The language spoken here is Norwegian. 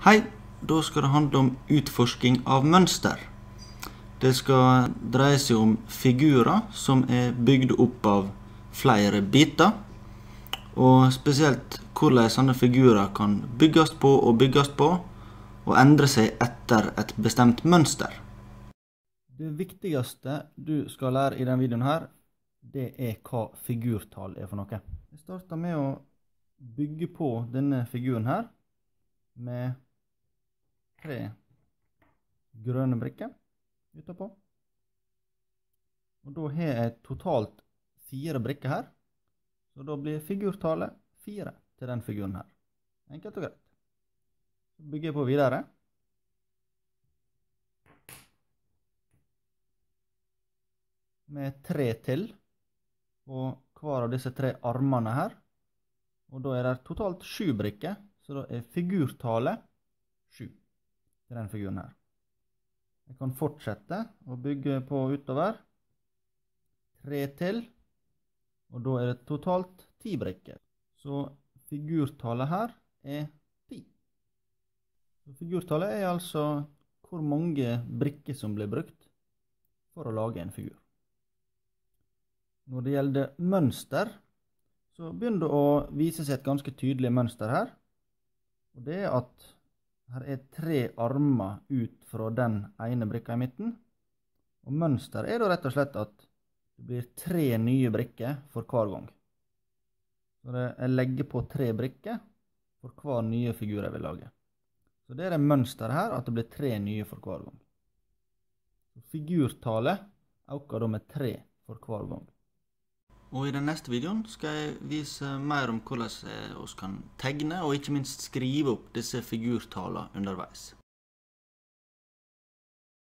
Hei, da skal det handle om utforsking av mønster. Det skal dreie seg om figurer som er bygd opp av flere biter, og spesielt hvordan sånne figurer kan bygges på, og endre seg etter et bestemt mønster. Det viktigste du skal lære i denne videoen her, det er hva figurtall er for noe. Jeg starter med å bygge på denne figuren her med 3 grønne brikker utenpå. Og da har jeg totalt 4 brikker her, så da blir figurtallet 4 til den figuren her. Enkelt og greit. Så bygger jeg på videre. Med 3 til på hver av disse 3 armene her. Og da er det totalt 7 brikker, så da er figurtallet 7 til den figuren her. Jeg kan fortsette å bygge på utover. 3 til, og da er det totalt 10 brikker. Så figurtallet her er 10. Så figurtallet er altså hvor mange brikker som blir brukt for å lage en figur. Når det gjelder mønster, så begynner det å vise seg et ganske tydelig mønster her. Og det er at her er 3 armer ut fra den ene brikka i midten. Og mønster er da rett og slett at det blir 3 nye brikker for hver gang. Så jeg legger på 3 brikker for hver nye figur jeg vil lage. Så det er mønster her, at det blir 3 nye for hver gang. Så figurtallet øker da med 3 for hver gang. Og i den neste videoen skal jeg vise mer om hvordan vi kan tegne og ikke minst skrive opp disse figurtallene underveis.